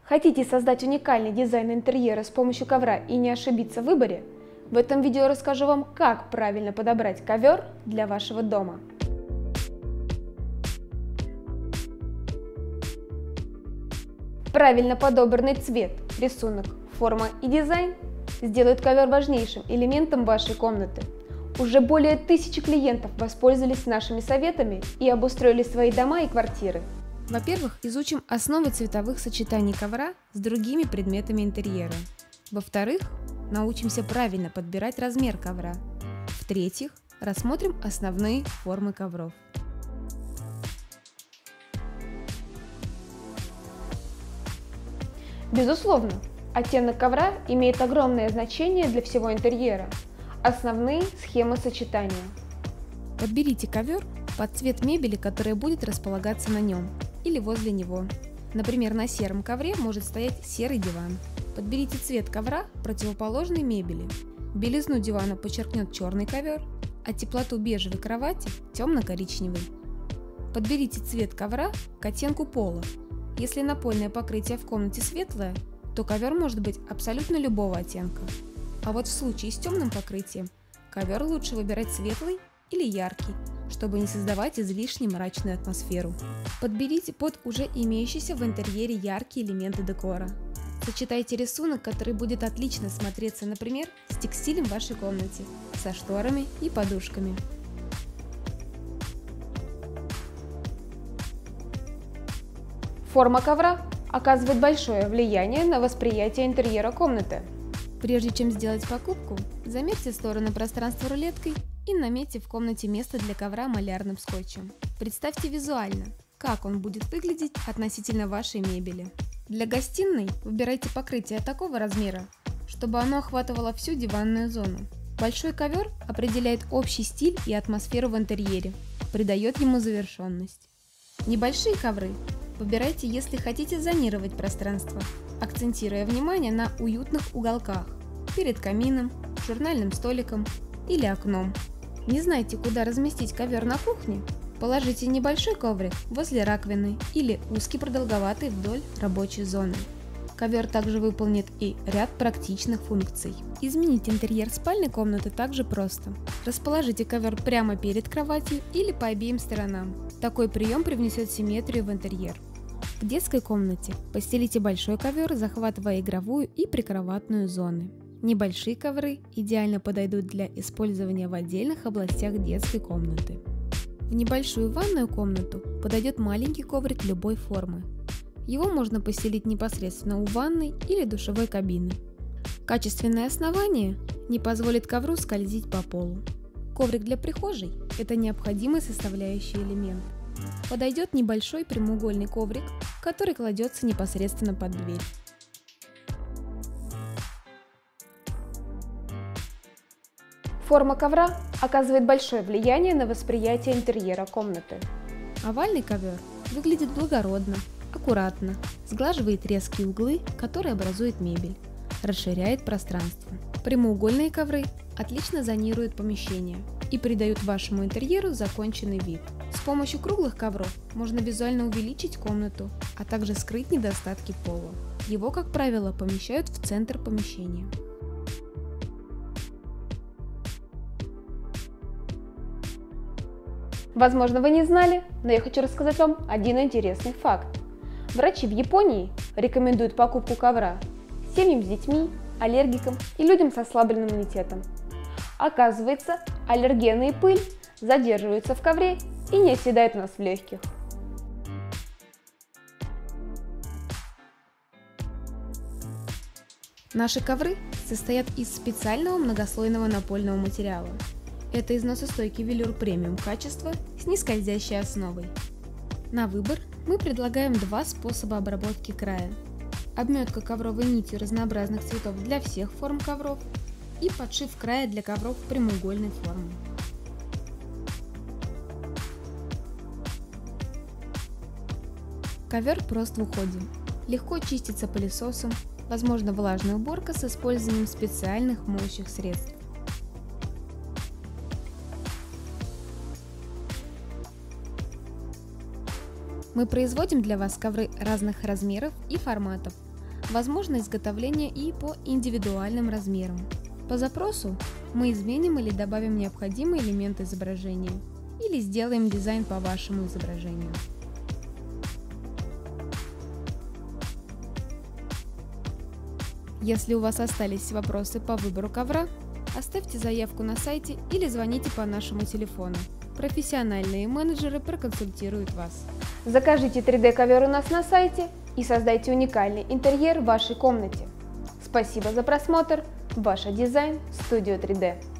Хотите создать уникальный дизайн интерьера с помощью ковра и не ошибиться в выборе? В этом видео я расскажу вам, как правильно подобрать ковер для вашего дома. Правильно подобранный цвет, рисунок, форма и дизайн сделают ковер важнейшим элементом вашей комнаты. Уже более 1000 клиентов воспользовались нашими советами и обустроили свои дома и квартиры. Во-первых, изучим основы цветовых сочетаний ковра с другими предметами интерьера. Во-вторых, научимся правильно подбирать размер ковра. В-третьих, рассмотрим основные формы ковров. Безусловно, оттенок ковра имеет огромное значение для всего интерьера. Основные схемы сочетания. Подберите ковер под цвет мебели, которая будет располагаться на нем или возле него. Например, на сером ковре может стоять серый диван. Подберите цвет ковра противоположной мебели. Белизну дивана подчеркнет черный ковер, а теплоту бежевой кровати – темно-коричневый. Подберите цвет ковра к оттенку пола. Если напольное покрытие в комнате светлое, то ковер может быть абсолютно любого оттенка. А вот в случае с темным покрытием ковер лучше выбирать светлый или яркий, чтобы не создавать излишне мрачную атмосферу. Подберите под уже имеющиеся в интерьере яркие элементы декора. Сочетайте рисунок, который будет отлично смотреться, например, с текстилем в вашей комнате, со шторами и подушками. Форма ковра оказывает большое влияние на восприятие интерьера комнаты. Прежде чем сделать покупку, замерьте стороны пространства рулеткой и наметьте в комнате место для ковра малярным скотчем. Представьте визуально, как он будет выглядеть относительно вашей мебели. Для гостиной выбирайте покрытие такого размера, чтобы оно охватывало всю диванную зону. Большой ковер определяет общий стиль и атмосферу в интерьере, придает ему завершенность. Небольшие ковры выбирайте, если хотите зонировать пространство, акцентируя внимание на уютных уголках, перед камином, журнальным столиком или окном. Не знаете, куда разместить ковер на кухне? Положите небольшой коврик возле раковины или узкий продолговатый вдоль рабочей зоны. Ковер также выполнит и ряд практичных функций. Изменить интерьер спальной комнаты также просто. Расположите ковер прямо перед кроватью или по обеим сторонам. Такой прием привнесет симметрию в интерьер. В детской комнате постелите большой ковер, захватывая игровую и прикроватную зоны. Небольшие ковры идеально подойдут для использования в отдельных областях детской комнаты. В небольшую ванную комнату подойдет маленький коврик любой формы. Его можно постелить непосредственно у ванной или душевой кабины. Качественное основание не позволит ковру скользить по полу. Коврик для прихожей – это необходимый составляющий элемент. Подойдет небольшой прямоугольный коврик, который кладется непосредственно под дверь. Форма ковра оказывает большое влияние на восприятие интерьера комнаты. Овальный ковер выглядит благородно, аккуратно, сглаживает резкие углы, которые образует мебель, расширяет пространство. Прямоугольные ковры отлично зонируют помещение и придают вашему интерьеру законченный вид. С помощью круглых ковров можно визуально увеличить комнату, а также скрыть недостатки пола. Его, как правило, помещают в центр помещения. Возможно, вы не знали, но я хочу рассказать вам один интересный факт. Врачи в Японии рекомендуют покупку ковра семьям с детьми, аллергикам и людям с ослабленным иммунитетом. Оказывается, аллергены и пыль задерживаются в ковре и не оседают у нас в легких. Наши ковры состоят из специального многослойного напольного материала. Это износостойкий велюр премиум качества с нескользящей основой. На выбор мы предлагаем два способа обработки края. Обметка ковровой нитью разнообразных цветов для всех форм ковров и подшив края для ковров прямоугольной формы. Ковер прост в уходе. Легко чистится пылесосом, возможно влажная уборка с использованием специальных моющих средств. Мы производим для вас ковры разных размеров и форматов, Возможно изготовление и по индивидуальным размерам. По запросу мы изменим или добавим необходимые элементы изображения, или сделаем дизайн по вашему изображению. Если у вас остались вопросы по выбору ковра, оставьте заявку на сайте или звоните по нашему телефону. Профессиональные менеджеры проконсультируют вас. Закажите 3D-ковер у нас на сайте и создайте уникальный интерьер в вашей комнате. Спасибо за просмотр. Ваша Дизайн Студио 3D.